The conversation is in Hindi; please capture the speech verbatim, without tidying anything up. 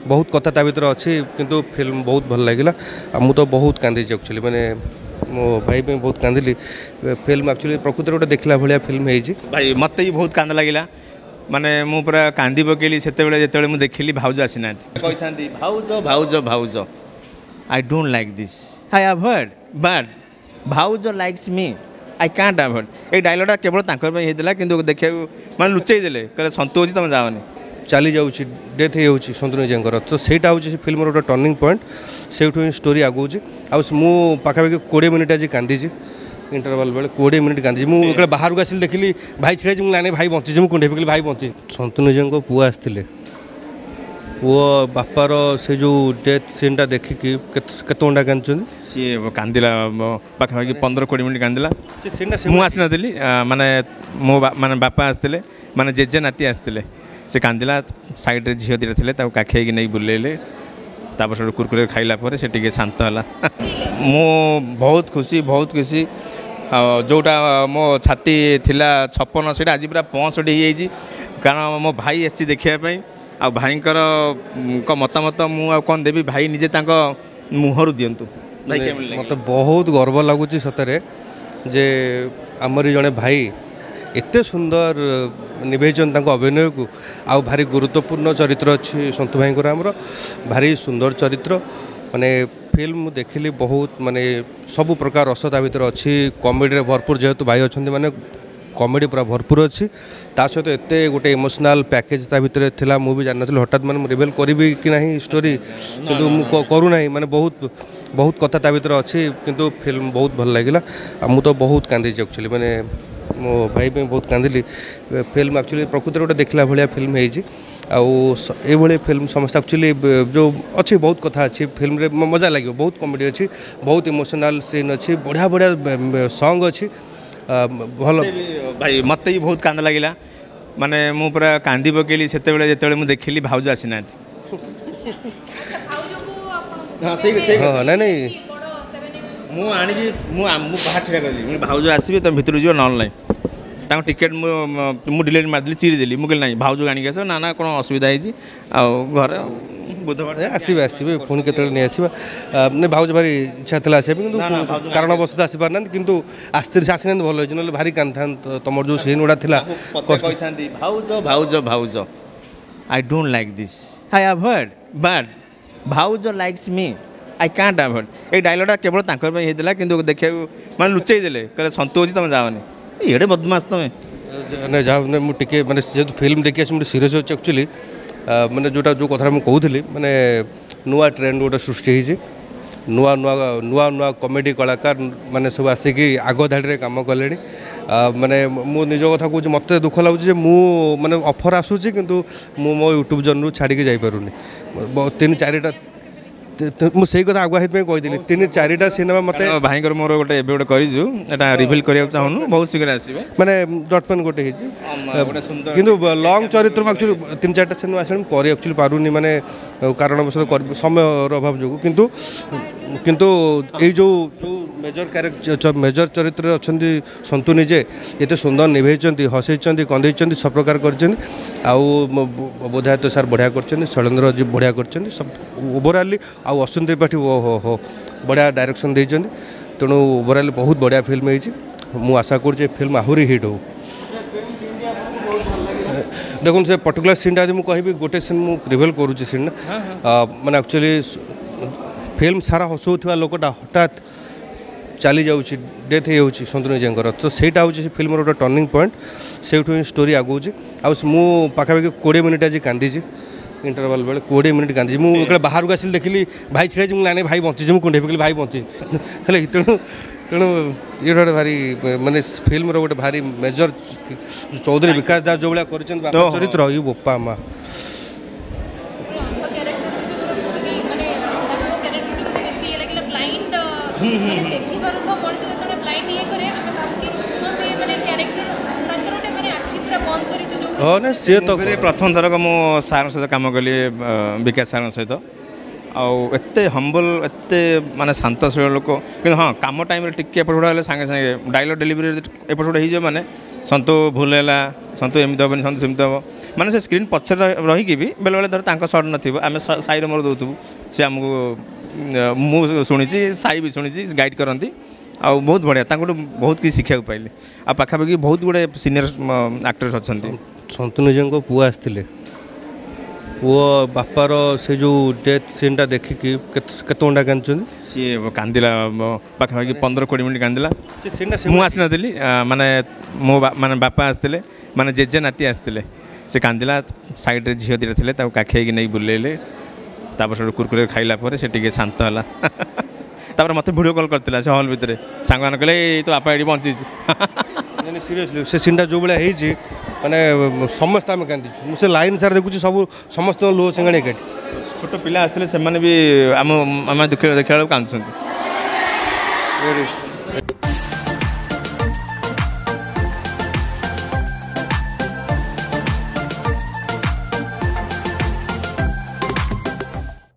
बहुत कथा ता भीतर अच्छी किंतु फिल्म बहुत भल लगे मु तो बहुत कांदी एक्चुअली मैंने मो भाई पे बहुत कांदिली फिल्म एक्चुअली प्रकृत गोटे देखला भाया फिल्म है भाई मत भी बहुत कांद लगे माने मु पूरा कांदी पकेली से जो देखिली भाउज आसी ना कही भाउज भाउज भाउज I don't like this I have heard but भाउज likes me I can't avoid ये डायलॉगटा केवल होता कि देखा मैंने लुचई देले कहले संतोष तुम जाओनी चली जाऊँगी डेथ हो सन्तुनी जीकर तो सहीटा हूँ फिल्म गोटे टर्निंग पॉइंट से स्टोरी आगुच मु पाखापाखि कोड़े मिनिट आज कांदी इंटरवल बेले कोड़े मिनिट कांदी मुझे बाहर को आसिल देखिली भाई छिड़ा ना भाई बंची मुझे कुंडे पकड़ी भाई बंची सन्तुनी जी पुआ आसते पुओ बापार से जो डेथ सीनटा देखिकी केत घंटा कांदी सी कांदिला पाखापाखि पंद्रह कोड़े मिनिट कांदिला मुझे आसी नी माने मो माने बापा आसते माने जेजे नाती आसते से कांदिला साइड रे झील दीटा थे काखेगी नहीं बुलेले तापर कुरकुरे खाइला पर से टिके शांत है मु बहुत खुशी बहुत खुशी जोटा मो छाती थिला छप्पन से आज पूरा पैंसठ हो कारण मो भाई आसी देखापी आ भाईकर मतामत मुझे कौन देवी भाई निजे मुहर दिंतु मत बहुत गर्व लगुच सतरे जे आमरी जड़े भाई एते सुंदर निभेचन अभिनय को आउ भारी गुरुत्वपूर्ण चरित्र अच्छी सन्तु भाई आमर भारी सुंदर चरित्र माने फिल्म देखिली बहुत माने सब प्रकार रस ता भीतर अच्छी कॉमेडी भरपूर जेहेतु भाई अच्छा माने कॉमेडी पूरा भरपूर अच्छी ता सहित एते गोटे इमोशनल पैकेज ता भीतर थिला मु भी जान नथि हठात माने रिवील करी कि नहीं स्टोरी किंतु मु करू नहीं माने बहुत बहुत कथा ता भीतर अच्छी किंतु फिल्म बहुत भल लगे मु तो बहुत कांदी एक्चुअली माने मो भाई पे बहुत कांदिली फिल्म एक्चुअली प्रकृत गोटे देखला भाया फिल्म है आउ फिल्म समस्त एक्चुअली जो अच्छी बहुत कथा अच्छी फिल्म रे मजा लगे बहुत कॉमेडी अच्छी बहुत इमोशनल सीन अच्छी बढ़िया बढ़िया सॉन्ग अच्छी भल भाई मत भी बहुत कांद लगे माने मु पूरा कांदी पकेली से जो देखिली भाउज आसी ना हाँ नहीं नहीं मु आनी बाहर ठिया करी भाउज आसबे तुम भितर जीव ना टिकेट मु डिलीट मारदेली चिरीदेली मुझे ना भाउज आनिक आस ना ना कौन असुविधा हो घर बुधवार आसबे आसबे पुणी के नहीं आसवा नहीं भाउज भारी इच्छा था आसा कि कारण बस आसी पारना कि आस्ते से आसी भल हो भारी कांदी तुम जो सीन गुड़ा था भाउज भाउज भाउज I don't like this I have heard but भाउज likes me I can't avoid ये डायलॉगटा केवल होता कि देखा मैंने लुचई देले कहले संतोष तुम जाओनी ये बदमाश तुम नहीं जा मुझे मैंने जेहतु फिल्म देखी मुझे सीरीयस अच्छे एक्चुअली मैंने जोटा जो कथा मुझे कहूली मैंने नुआ ट्रेंड गोटे सृष्टि होती नुआ नुआ नुआ नुआ कॉमेडी कलाकार मैंने सब आसिक आग धाड़ी कम कले मैंने मो निज कथा कहूँ मत दुख लगुच मैंने ऑफर आसूँ कि मो यूट्यूब चैनल छाड़ी जापरूनी तीन चारिटा मुझे कथा आगुआ कहीदी तीन चारिटा सिनेमा मत भाई मोर गोटे गोटे कर रिविल करने चाहूँ बहुत शीघ्र आसवे मैंने डटपेन गोटे कि लंग चरित्र एक्चुअली तीन चार्टा सिनेमा आस कर पारूनी माने कारणवश समय अभाव जो किंतु किंतु ये जो जो मेजर कैरेक्टर मेजर चरित्र अच्छा सन्तु निजे ये सुंदर निभे हसई कंदे सब प्रकार कर बोधायत सार बढ़िया कर शैलेन्द्र जी बढ़िया कर सब ओवराली आउ अश्विन त्रिपाठी ओ हो हो बढ़िया डायरेक्शन देते तेणु ओवराली बहुत बढ़िया फिल्म है आशा कर फिल्म आहरी हिट हो देखो से पर्टिकुलर सीनटा मुझे कहि गोटे सीन मुझे रिवील करुँच सीन मैंने एक्चुअली फिल्म सारा हसुवा लोकटा हठात चली जाऊँगी डेथ हो सन्तुनी जीकर तो सहीटा हूँ फिल्म गोटे टर्निंग पॉइंट से स्टोरी आगुच पाखापाखि कोड़े मिनिट आज कांदी इंटरवल बेले कोड़े मिनिट कांदी मुझे बाहर को आसिल देखिली भाई छिड़ा ना भाई बंची मुझे कुंडे पकड़ी भाई बंची तेणु तेणु ये गोटे भारी माने फिल्म गोटे भारी मेजर चौधरी विकास दास जो भाया चरित्र यू बोपा माँ हाँ ना सी तो प्रथम थरक मो सार सहित कम कली विकास सार सहित आते हम्बल एत माने शांतशील लोक कि हाँ कम टाइम टिके एपट सागे सागे डायलॉग डेलीवरी एपट हो मैंने सन्तु भूल है सन्तु एमती हेनी सन्तु सेमती हम माने से स्क्रीन पछे रहीकि भी बेले बेले धर तांको सर्ट नथिबो आमे साइड मोर दउथबु से हमको मु शुणी साई भी शुणी गाइड करती आ बहुत बढ़िया बहुत किसी शिक्षा पाइले आ पाखापाखि बहुत गुड़े सीनियर एक्टर्स अच्छा शंतनु जी पुआ आसते पुआ बापार से जो डेथ सीनटा देखिकी केत घंटा कांदी सी कांदिला पाखापाखि पंद्रह कोड़े मिनट कांदिला मुझे आसी नी माने मो माने बापा आसते माने जेजे नाती आसते से कांदिला साइड रे झील दुटा थे काखेक नहीं बुलेले तापर कुरकुरे खाइला से टे शांत है तापर मत वीडियो कॉल करते से हॉल भितर सांग मैंने कहले तो बापा ये बंची सीरियसली से सीनटा जो भाई माने समस्त आम कांदी से लाइन सार देखुची सब समस्त लो सेंगाणी एकाठी छोट पिला आसते से भी आम दुख देखा कांदुंट